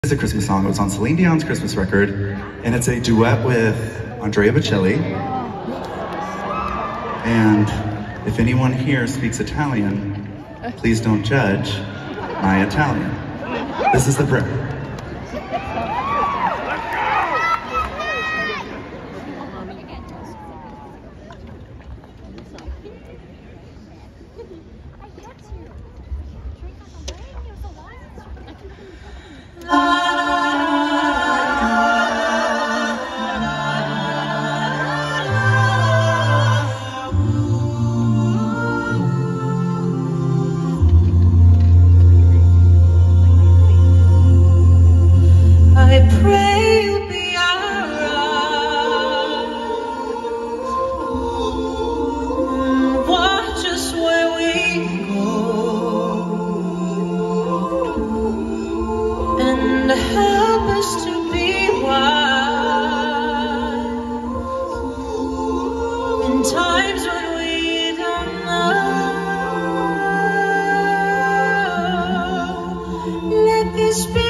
It's a Christmas song. It was on Celine Dion's Christmas record, and it's a duet with Andrea Bocelli. And if anyone here speaks Italian, please don't judge my Italian. This is the prayer. I pray you'll be alright. Watch us where we go, and help us to be wise in times when we don't know. Let this be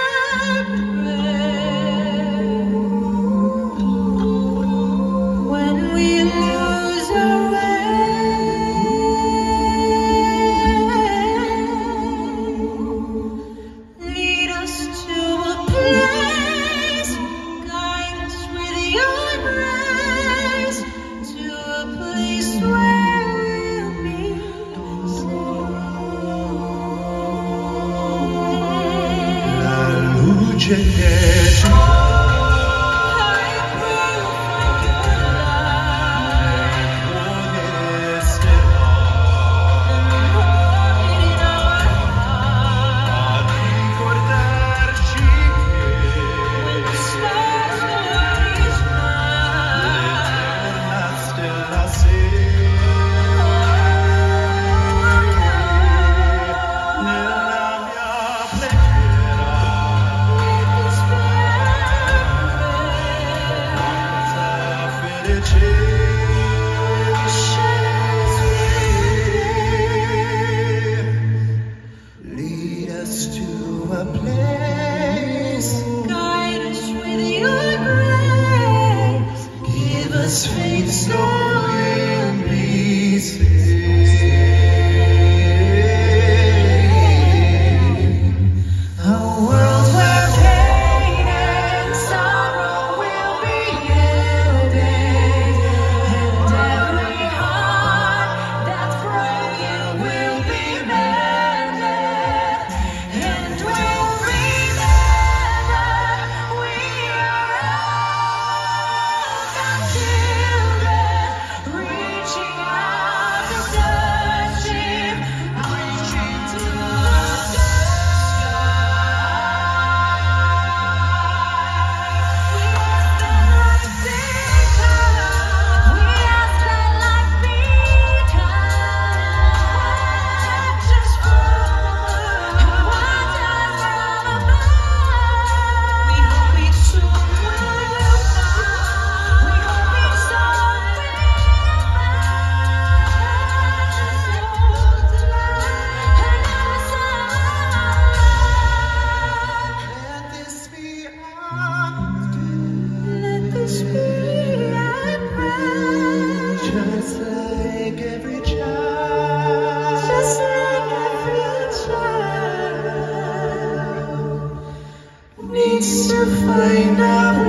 lead us to a place, guide us with your grace, give us faith so we'll be saved. A world where pain and sorrow will be ended, and every heart that's broken will be mended, and we'll remember we are all God's children, reaching out to touch Him, reaching to the needs to find out